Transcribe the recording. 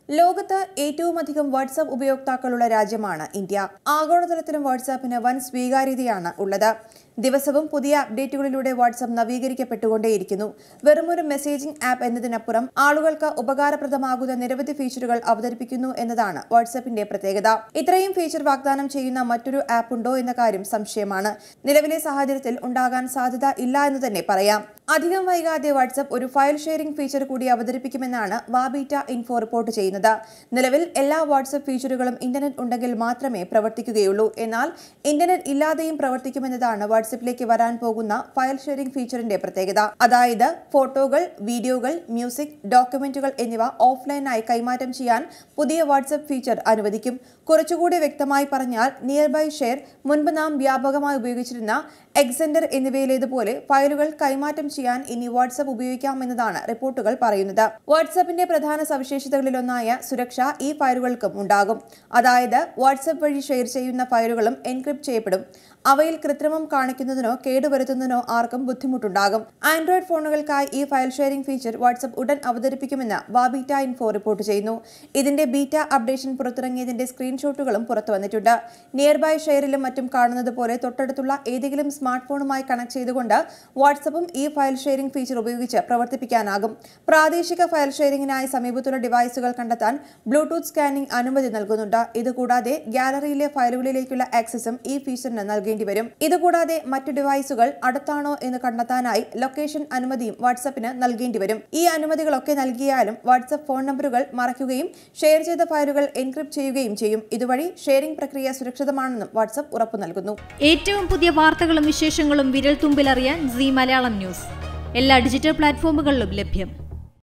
ലോകത്ത് ഏറ്റവുമധികം വാട്സാപ്പ് ഉപയോക്താക്കളുള്ള രാജ്യമാണ് ഇന്ത്യ. ആഗോളതലത്തിലും വാട്സാപ്പിന് വൻ സ്വീകാര്യതയാണ് ഉള്ളത്. ദിവസവും പുതിയ അപ്ഡേറ്റുകളിലൂടെ വാട്സാപ്പ് നവീകരിക്കപ്പെട്ടുകൊണ്ടേയിരിക്കുന്നു. വെറുമൊരു മെസ്സേജിംഗ് ആപ്പ് എന്നതിനപ്പുറം ആളുകൾക്ക് ഉപകാരപ്രദമാകുന്ന നിരവധി ഫീച്ചറുകൾ അവതരിപ്പിക്കുന്നു എന്നതാണ് വാട്സാപ്പിന്റെ പ്രത്യേകത. ഇത്രയും ഫീച്ചർ വാഗ്ദാനം ചെയ്യുന്ന മറ്റൊരു ആപ്പ് ഉണ്ടോ എന്ന കാര്യം സംശയമാണ്. നിലവിലെ സാഹചര്യത്തിൽ ഉണ്ടാകാൻ സാധ്യത ഇല്ല എന്ന് തന്നെ പറയാം. അധികം വൈകാതെ വാട്സാപ്പ് ഒരു ഫയൽ ഷെയറിംഗ് ഫീച്ചർ കൂടി അവതരിപ്പിക്കുമെന്നാണ് വാബീറ്റ ഇൻഫോ റിപ്പോർട്ട് ചെയ്യുന്നത്. നിലവിൽ എല്ലാ വാട്സാപ്പ് ഫീച്ചറുകളും ഇന്റർനെറ്റ് ഉണ്ടെങ്കിൽ മാത്രമേ പ്രവർത്തിക്കുകയുള്ളൂ. എന്നാൽ ഇന്റർനെറ്റ് ഇല്ലാതെയും പ്രവർത്തിക്കുമെന്നതാണ് വാട്സാപ്പിലേക്ക് വരാൻ പോകുന്ന ഫയൽ ഷെയറിംഗ് ഫീച്ചറിന്റെ പ്രത്യേകത. അതായത് ഫോട്ടോകൾ, വീഡിയോകൾ, മ്യൂസിക്, ഡോക്യുമെന്റുകൾ എന്നിവ ഓഫ്ലൈനായി കൈമാറ്റം ചെയ്യാൻ പുതിയ വാട്സാപ്പ് ഫീച്ചർ അനുവദിക്കും. കുറച്ചുകൂടി വ്യക്തമായി പറഞ്ഞാൽ നിയർ ബൈ ഷെയർ, മുൻപ് നാം വ്യാപകമായി ഉപയോഗിച്ചിരുന്ന എക്സെൻഡർ എന്നിവയിലേതുപോലെ ഫയലുകൾ കൈമാറ്റം ചെയ്യാൻ ഇനി വാട്സാപ്പ് ഉപയോഗിക്കാമെന്നതാണ് റിപ്പോർട്ടുകൾ പറയുന്നത്. വാട്സാപ്പിന്റെ പ്രധാന സവിശേഷതകളിലൊന്നായ സുരക്ഷ ഈ ഫയലുകൾക്കും ഉണ്ടാകും. അതായത് വാട്സാപ്പ് വഴി ഷെയർ ചെയ്യുന്ന ഫയലുകളും എൻക്രിപ്റ്റ് ചെയ്യപ്പെടും. അവയിൽ കൃത്രിമം കാണിക്കുന്നതിനോ കേടുവരുത്തുന്നതിനോ ആർക്കും ബുദ്ധിമുട്ടുണ്ടാകും. ആൻഡ്രോയിഡ് ഫോണുകൾക്കായി ഈ ഫയൽ ഷെയറിംഗ് ഫീച്ചർ വാട്സാപ്പ് ഉടൻ അവതരിപ്പിക്കുമെന്ന് വാബീറ്റ ഇൻഫോ റിപ്പോർട്ട് ചെയ്യുന്നു. ഇതിന്റെ ബീറ്റ അപ്ഡേഷൻ പുറത്തിറങ്ങിയതിന്റെ സ്ക്രീൻഷോട്ടുകളും പുറത്തുവന്നിട്ടുണ്ട്. നിയർ ബൈ ഷെയറിലും മറ്റും കാണുന്നത് പോലെ തൊട്ടടുത്തുള്ള ഏതെങ്കിലും സ്മാർട്ട് ഫോണുമായി കണക്ട് ചെയ്തുകൊണ്ട് വാട്സാപ്പും ഈ ഫയൽ ഷെയറിംഗ് ഫീച്ചർ ഉപയോഗിച്ച് പ്രവർത്തിപ്പിക്കാനാകും. പ്രാദേശിക ഫയൽ ഷെയറിംഗിനായി സമീപത്തുള്ള ഡിവൈസുകൾ കണ്ടെത്താൻ ബ്ലൂടൂത്ത് സ്കാനിംഗ് അനുമതി നൽകുന്നുണ്ട്. ഇതുകൂടാതെ ഗാലറിയിലെ ഫയലുകളിലേക്കുള്ള ആക്സസും ഈ ഫീച്ചറിന് നൽകേണ്ടി വരും. ഇതുകൂടാതെ മറ്റു ഡിവൈസുകൾ അടുത്താണോ എന്ന് കണ്ടെത്താനായി ലൊക്കേഷൻ അനുമതിയും വാട്സാപ്പിന് നൽകേണ്ടി വരും. ഈ അനുമതികളൊക്കെ നൽകിയാലും വാട്സാപ്പ് ഫോൺ നമ്പറുകൾ മറയ്ക്കുകയും ഷെയർ ചെയ്ത ഫയലുകൾ എൻക്രിപ്റ്റ് ചെയ്യുകയും ചെയ്യും. ഇതുവഴി ഷെയറിംഗ് പ്രക്രിയ സുരക്ഷിതമാണെന്നും വാട്സാപ്പ് ഉറപ്പു നൽകുന്നു. ഏറ്റവും പുതിയ വാർത്തകളും വിശേഷങ്ങളും വിരൽ തുമ്പിലറിയാൻ സീ മലയാളം ന്യൂസ് എല്ലാ ഡിജിറ്റൽ പ്ലാറ്റ്ഫോമുകളിലും ലഭ്യം.